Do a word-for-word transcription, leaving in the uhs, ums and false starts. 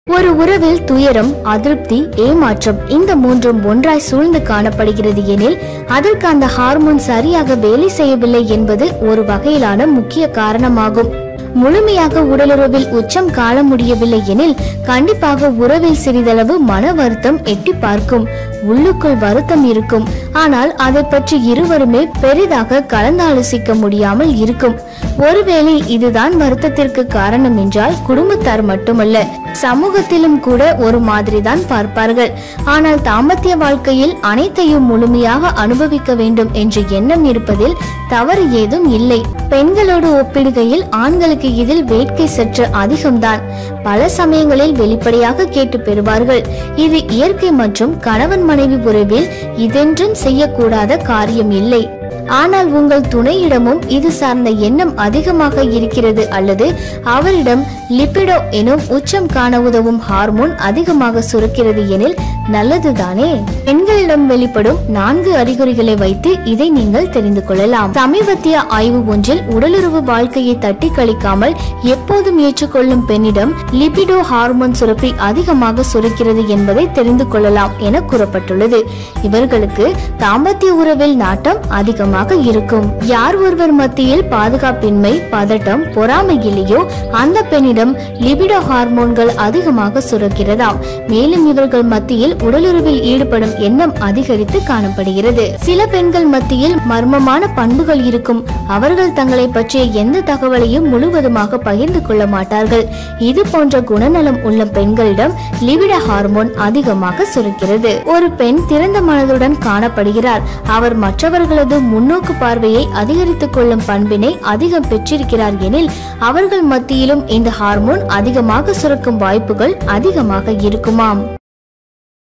ஒரு உறவில் துயரம், அதிருப்தி, ஏமாற்றம் இந்த மூன்றும் ஒன்றாய் சூழ்ந்து காணப்படுகிறது எனில் அதற்கு அந்த ஹார்மோன் சரியாக வேலை செய்யவில்லை என்பது ஒரு வகையிலான முக்கிய காரணமாகும். முழுமையாக உடலுறவில் உச்சம் காண முடியவில்லை எனில் கண்டிப்பாக உறவில் சிறிதளவு மன வருத்தம் எட்டி பார்க்கும். உள்ளுக்குள் வருத்தம் இருக்கும், ஆனால் அதை பற்றி இருவருமே பெரிதாக கலந்தாலோசிக்க முடியாமல் இருக்கும். ஒருவேளை இதுதான் வருத்தத்திற்கு காரணம் என்றால் குடும்பத்தார் மட்டுமல்ல, சமூகத்திலும் கூட ஒரு மாதிரி தான் பார்ப்பார்கள். ஆனால் தாம்பத்திய வாழ்க்கையில் அனைத்தையும் முழுமையாக அனுபவிக்க வேண்டும் என்ற எண்ணம் இருப்பதில் தவறு ஏதும் இல்லை. பெண்களோடு ஒப்பிடுகையில் ஆண்களுக்கு இதில் வேட்கை சற்று அதிகம்தான். பல சமயங்களில் வெளிப்படையாக கேட்டு பெறுவார்கள். இது இயற்கை மற்றும் கணவன் மனைவி உறவில் இதென்றும் செய்யக்கூடாத காரியம் இல்லை. ஆனால் உங்கள் துணையிடமும் இது சார்ந்த எண்ணம் அதிகமாக இருக்கிறது அல்லது அவரிடம் லிபிடோ எனும் உச்சம் காண உதவும் ஹார்மோன் அதிகமாக சுரக்கிறது எனில் நல்லதுதானே. பெண்களிடம் வெளிப்படும் நான்கு அறிகுறிகளை வைத்து இதை நீங்கள் தெரிந்து கொள்ளலாம். சமீபத்திய ஆய்வு ஒன்றில் உடலுறவு வாழ்க்கையை தட்டி கழிக்காமல் எப்போதும் ஏற்றுக்கொள்ளும் பெண்ணிடம் லிபிடோ ஹார்மோன் சுரப்பி அதிகமாக சுரக்கிறது என்பதை தெரிந்து கொள்ளலாம் என கூறப்பட்டுள்ளது. இவர்களுக்கு தாம்பத்திய உறவில் நாட்டம் அதிகமாக இருக்கும். யார் ஒருவர் மத்தியில் பாதுகாப்பின்மை, பதட்டம், பொறாமை இல்லையோ அந்த பெண்ணிடம் லிபிடோ ஹார்மோன்கள் அதிகமாக சுரக்கிறதாம். மேலும் இவர்கள் மத்தியில் உடலுறவில் ஈடுபடும் எண்ணம் அதிகரித்து காணப்படுகிறது. சில பெண்கள் மத்தியில் மர்மமான பண்புகள் இருக்கும். அவர்கள் தங்களை பற்றிய எந்த தகவலையும் முழுவதுமாக பகிர்ந்து கொள்ள மாட்டார்கள். இது போன்ற குணநலம் உள்ள பெண்களிடம் லிபிடோ ஹார்மோன் அதிகமாக சுரக்கிறது. ஒரு பெண் திறந்த மனதுடன் காணப்படுகிறார். அவர் மற்றவர்களது முன்னோக்கு பார்வையை அதிகரித்துக் கொள்ளும் பண்பினை அதிகம் பெற்றிருக்கிறார் எனில் அவர்கள் மத்தியிலும் இந்த ஹார்மோன் அதிகமாக சுரக்கும் வாய்ப்புகள் அதிகமாக இருக்குமாம்.